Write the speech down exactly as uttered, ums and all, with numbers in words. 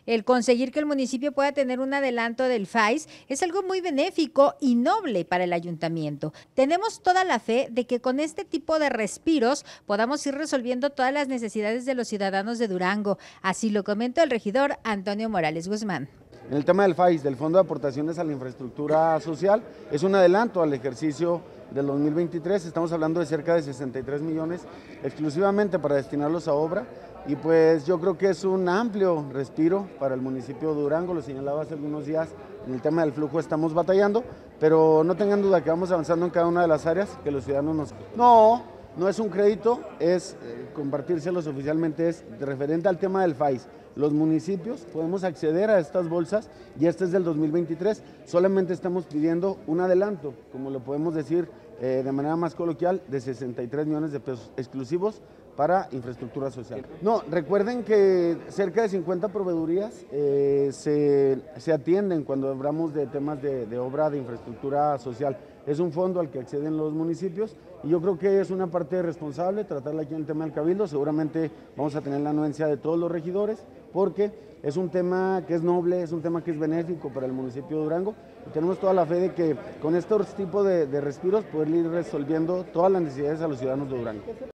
El conseguir que el municipio pueda tener un adelanto del F A I S es algo muy benéfico y noble para el ayuntamiento. Tenemos toda la fe de que con este tipo de respiros podamos ir resolviendo todas las necesidades de los ciudadanos de Durango. Así lo comentó el regidor Antonio Morales Guzmán. En el tema del F A I S, del Fondo de Aportaciones a la Infraestructura Social, es un adelanto al ejercicio del dos mil veintitrés, estamos hablando de cerca de sesenta y tres millones exclusivamente para destinarlos a obra, y pues yo creo que es un amplio respiro para el municipio de Durango. Lo señalaba hace algunos días, en el tema del flujo estamos batallando, pero no tengan duda que vamos avanzando en cada una de las áreas que los ciudadanos nos... No, no es un crédito, es eh, compartírselos oficialmente, es referente al tema del F A I S. Los municipios podemos acceder a estas bolsas y este es del dos mil veintitrés, solamente estamos pidiendo un adelanto, como lo podemos decir eh, de manera más coloquial, de sesenta y tres millones de pesos exclusivos para infraestructura social. No, recuerden que cerca de cincuenta proveedurías eh, se, se atienden cuando hablamos de temas de, de obra de infraestructura social. Es un fondo al que acceden los municipios y yo creo que es una parte responsable tratarla aquí en el tema del Cabildo. Seguramente vamos a tener la anuencia de todos los regidores porque es un tema que es noble, es un tema que es benéfico para el municipio de Durango y tenemos toda la fe de que con estos tipos de, de respiros poder ir resolviendo todas las necesidades a los ciudadanos de Durango.